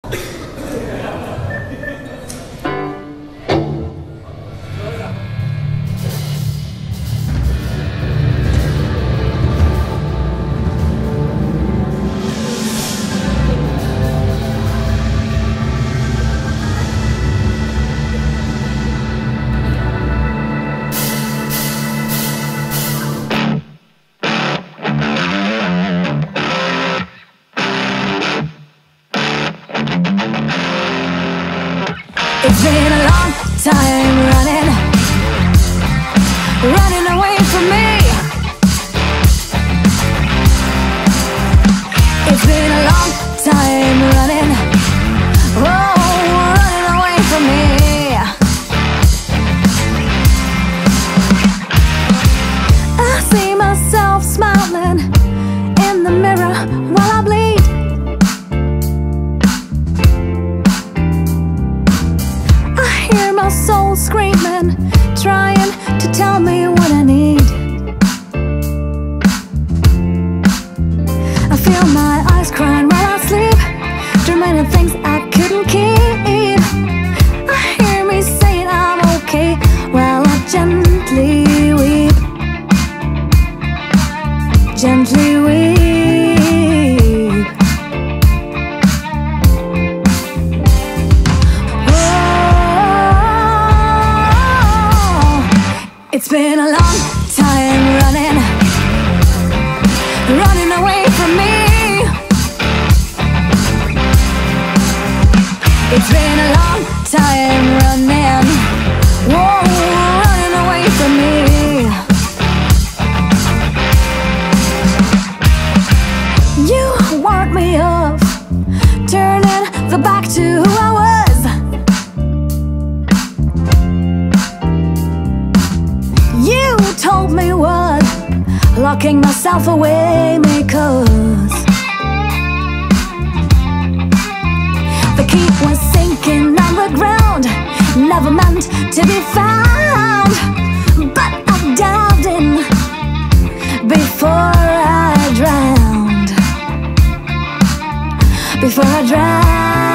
It's been a long time running away from me. It's been a long time running away from me. I see myself smiling in the mirror while I bleed. My soul screaming, trying to tell me what I need. I feel my eyes crying while I sleep, dreaming of things I couldn't keep. I hear me saying I'm okay while I gently weep, gently weep. It's been a long time running away from me. It's been a long time running away from me. You warned me of turning the back to who I was. Told me what locking myself away may cause. The key was sinking underground, never meant to be found. But I dived in before I drowned, before I drowned.